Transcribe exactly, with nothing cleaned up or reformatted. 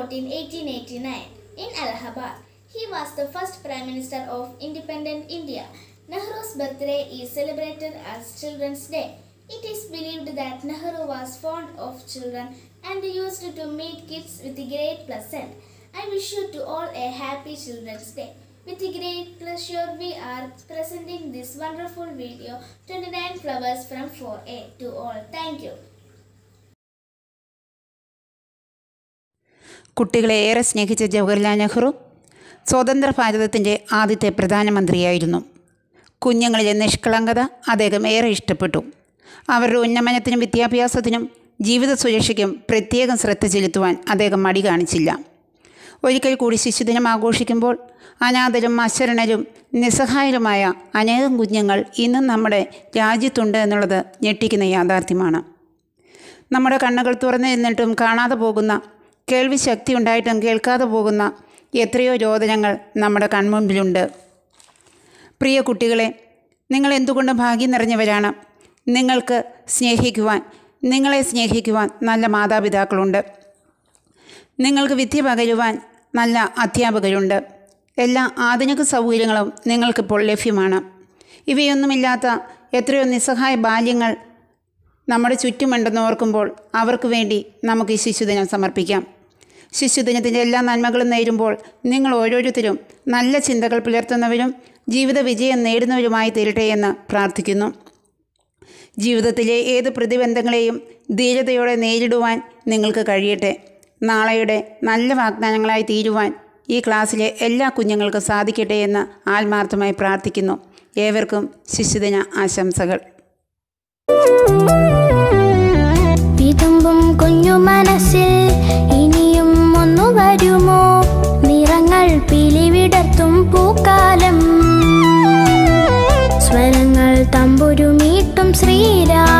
fourteenth, eighteen eighty-nine, in Allahabad. He was the first Prime Minister of independent India. Nehru's birthday is celebrated as Children's Day. It is believed that Nehru was fond of children and used to meet kids with great pleasure. I wish you to all a happy Children's Day. With great pleasure, we are presenting this wonderful video, twenty-nine Flowers from four A, to all. Thank you. കുട്ടികളെ ഏറെ സ്നേഹിച്ച ജവഹർലാൽ നെഹ്റു സ്വതന്ത്ര ഭാരതത്തിൻ്റെ ആദ്യത്തെ പ്രധാനമന്ത്രിയായിരുന്നു. കുഞ്ഞുങ്ങളിലെ നിഷ്കളങ്കത അദ്ദേഹം ഏറെ ഇഷ്ടപ്പെട്ടു. അവരുടെ ഉന്നമനത്തിനും വിദ്യാഭ്യാസത്തിനും ജീവിത സുരക്ഷയ്ക്കും പ്രത്യേകം ശ്രദ്ധ ചെലുത്തുവാൻ അദ്ദേഹം മടി കാണിച്ചില്ല. ഒരിക്കൽ കൂടി ശിശുദിനം ആഘോഷിക്കുമ്പോൾ അനാഥരും അശരണരും നിസ്സഹായരുമായ അനേകം കുഞ്ഞുങ്ങൾ ഇന്നും നമ്മുടെ രാജ്യത്തുണ്ട് എന്നുള്ളത് ഞെട്ടിക്കുന്ന യാഥാർത്ഥ്യമാണ്. നമ്മുടെ കണ്ണുകൾ തുറന്നിരുന്നിട്ടും കാണാതെ പോകുന്ന, കേൾവി ശക്തി ഉണ്ടായിട്ടും കേൾക്കാതെ പോകുന്ന എത്രയോ രോദനങ്ങൾ നമ്മുടെ കൺമുൻപിലുണ്ട്. പ്രിയ കുട്ടികളെ, നിങ്ങൾ എന്തുകൊണ്ടും ഭാഗ്യം നിറഞ്ഞവരാണ്. നിങ്ങൾക്ക് സ്നേഹിക്കുവാൻ, നിങ്ങളെ സ്നേഹിക്കുവാൻ നല്ല മാതാപിതാക്കളുണ്ട്. നിങ്ങൾക്ക് വിദ്യ പകരുവാൻ നല്ല അധ്യാപകരുണ്ട്. എല്ലാ ആധുനിക സൗകര്യങ്ങളും നിങ്ങൾക്കിപ്പോൾ ലഭ്യമാണ്. ഇവയൊന്നുമില്ലാത്ത എത്രയോ നിസ്സഹായ ബാല്യങ്ങൾ നമ്മുടെ ചുറ്റുമുണ്ടെന്ന് ഓർക്കുമ്പോൾ അവർക്ക് വേണ്ടി നമുക്ക് ഈ ശിശുദിനം സമർപ്പിക്കാം. ശിശുദിനത്തിൻ്റെ എല്ലാ നന്മകളും നേരുമ്പോൾ നിങ്ങൾ ഓരോരുത്തരും നല്ല ചിന്തകൾ പുലർത്തുന്നവരും ജീവിത വിജയം നേടുന്നവരുമായി തീരട്ടെ എന്ന് പ്രാർത്ഥിക്കുന്നു. ജീവിതത്തിലെ ഏത് പ്രതിബന്ധങ്ങളെയും ധീരതയോടെ നേരിടുവാൻ നിങ്ങൾക്ക് കഴിയട്ടെ. നാളെയുടെ നല്ല വാഗ്ദാനങ്ങളായി തീരുവാൻ ഈ ക്ലാസ്സിലെ എല്ലാ കുഞ്ഞുങ്ങൾക്കും സാധിക്കട്ടെ എന്ന് ആത്മാർത്ഥമായി പ്രാർത്ഥിക്കുന്നു. ഏവർക്കും ശിശുദിന ആശംസകൾ. വിതുമ്പും കുഞ്ഞു മനസ്സിൽ ഇനിയും ഒന്നു വരുമോ? നിറങ്ങൾ പിലിവിടർത്തും പൂക്കാലം, സ്വരങ്ങൾ തമ്പുരുമീട്ടും ശ്രീരാം.